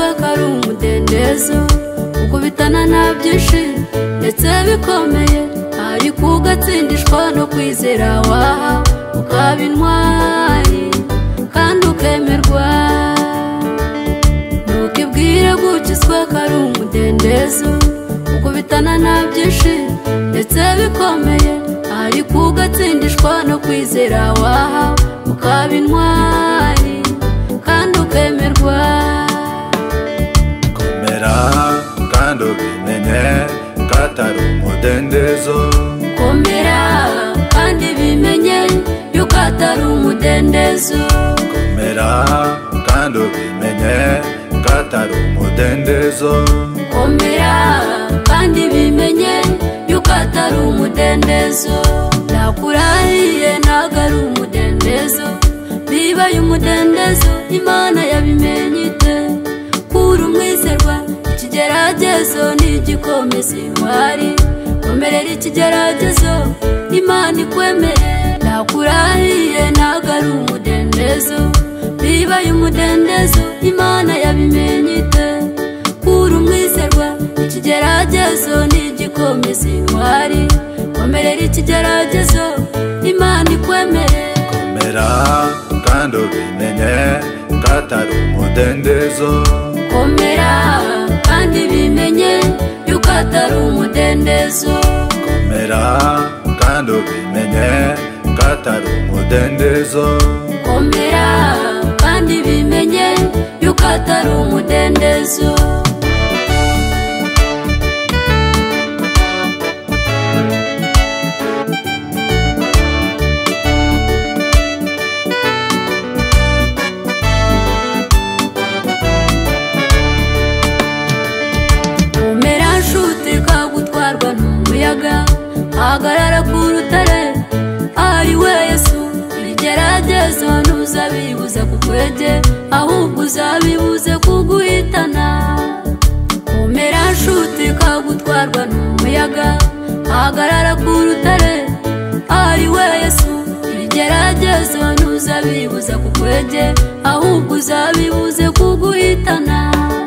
kari umudendezo, ukubitana nta byinshi ndetse bikomeye, ariko ugatsindishwa no kwizera waha, ukaba intwari kandi ukemerwa. Ntukibwire gukizwa kari umudendezo, ukubitana nta byinshi ndetse bikomeye, ariko ugatsindishwa no kwizera waha, ukaba intwari kandi ukemerwa. Komera kandi ubimenye katari umudendezo, komera kandi bimenye yuko atari umudendezo, komera kandi ubimenye katari umudendezo, komera kandi bimenye yuko atari umudendezo. Nakurahiye ntago ari umudendezo, bibaye umudendezo Imana yabimenye ite? Kuri umwizerwa ikigeragezo n'igikomeza intwari, komerera ikigeragezo Imana ikwemere. Nakurahiye ntago ari umudendezo, bibaye umudendezo Imana yabimenye ite? Kuri umwizerwa ikigeragezo n'igikomeza intwari, komerera ikigeragezo Imana ikwemere. komera kandi ubimenye katari umudendezo, komera kandi bimenye yuko atari umudendezo, komera kandi ubimenye katari umudendezo, komera kandi bimenye yuko atari umudendezo. Hagarara ku rutare ari we Yesu, ibigeragezo ntuzabibuze kukwege, ahubwo uzabibuze kuguhitana. Komera nshuti kagutwarwa n'umuyaga, hagarara ku rutare ari we Yesu, ibigeragezo ntuzabibuze kukwege, ahubwo uzabibuze kuguhitana.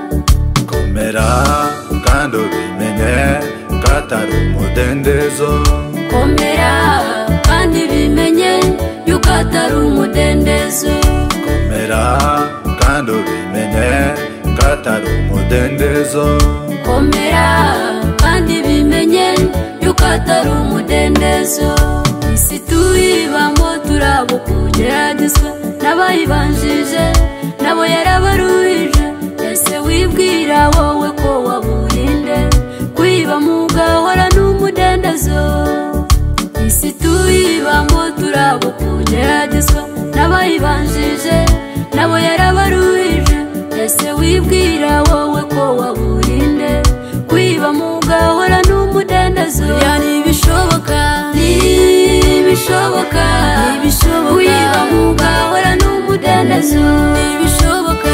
komera kandi ubimenye katari umudendezo, komera kandi bimenye yuko atari umudendezo, komera kandi ubimenye katari umudendezo, komera kandi bimenye yuko atari umudendezo. Isi tuyibamo turabo kugeragezwa n'abayibanjije, nabo yarabaruhije. Ese wibwira wowe ko waburinde kwiba mugahora n'umudendezo? Isi tuyibamo turabo kugeragezwa n'abayibanjije, nabo yarabaruhije. Ese wibwira wowe ko waburinde kwiba mugahora n'umudendezo? Ntibishoboka, ntibishoboka, ntibishoboka, kwiba mugahora n'umudendezo. Ntibishoboka,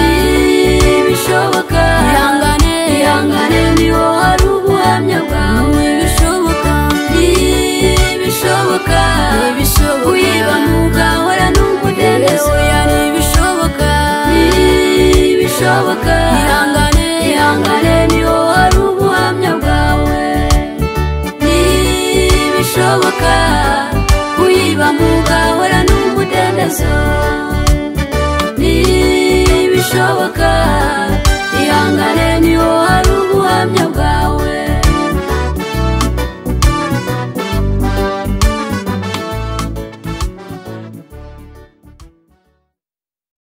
ntibishoboka, ihangane, ihangane niho hari ubuhamya bwawe. Ntibishoboka, ntibishoboka, ntibishoboka, kwiba mugahora n'umudendezo. Ntibishoboka, ntibishoboka, ihangane, ihangane niho hari ubuhamya bwawe. Ntibishoboka, kwiba mugahora n'umudendezo.